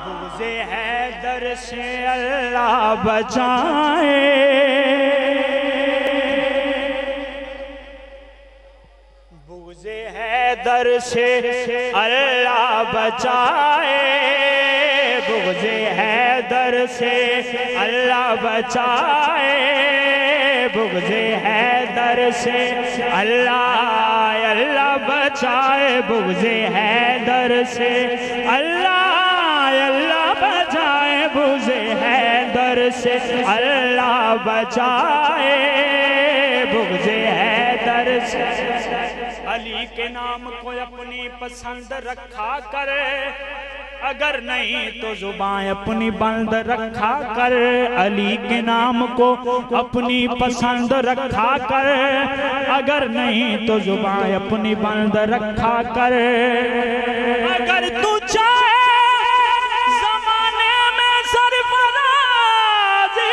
بغض حیدر سے اللہ بچائے، بغض حیدر سے اللہ بچائے، بغض حیدر سے اللہ بچائے، بغض حیدر سے اللہ بچائے، بغض حیدر سے اللہ بچائے، بغض حیدر سے اللہ بچائے، بغض حیدر سے۔ علی کے نام کو اپنی پسند رکھا کر، اگر نہیں تو زبان اپنی بند رکھا کر، علی کے نام کو اپنی پسند رکھا کر، اگر نہیں تو زبان اپنی بند رکھا کر۔ اگر تو چاہے زمانے میں سرفراز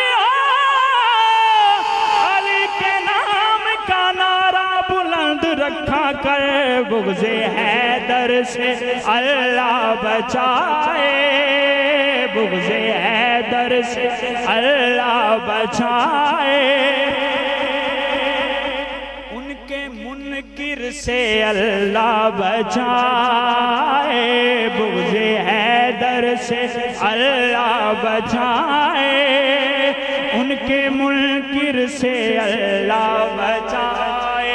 علی کے نام کا نعرہ بلند رکھا کر، بغض حیدر سے اللہ بچائے، بغض حیدر سے اللہ بچائے، ان کے منکر سے اللہ بچائے، بغض حیدر سے اللہ بچائے، ان کے منکر سے اللہ بچائے۔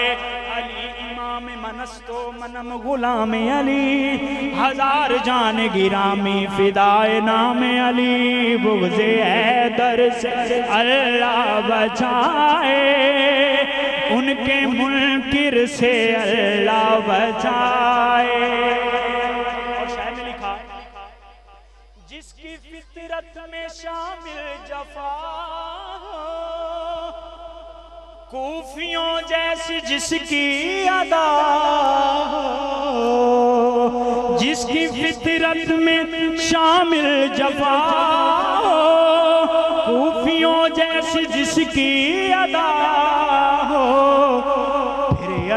منستو منم غلام علی، ہزار جان گرامی فدائے نام علی، بغض حیدر سے اللہ بچائے، ان کے منکر سے اللہ بچائے۔ اور شاعر نے لکھا، جس کی فطرت میں شامل جفا، کوفیوں جیسی جس کی ادا، جس کی فطرت میں شامل جفا، کوفیوں جیسی جس کی ادا، پھر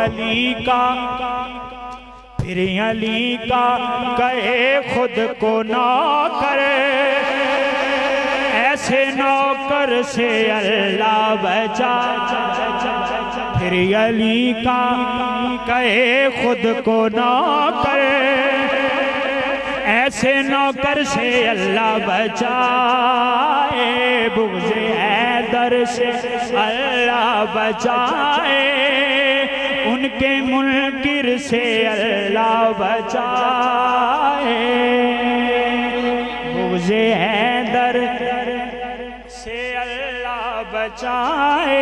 علی کا کہے خود کو نوکر، ایسے نوکر سے اللہ بچائے، پھر علی کا کہے خود کو نوکر، ایسے نوکر سے اللہ بچائے، بغض حیدر سے اللہ بچائے، ان کے منکر سے اللہ بچائے، بغض حیدر سے اللہ بچائے،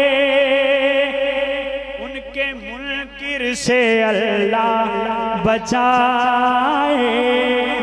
ان کے منکر سے اللہ بچائے۔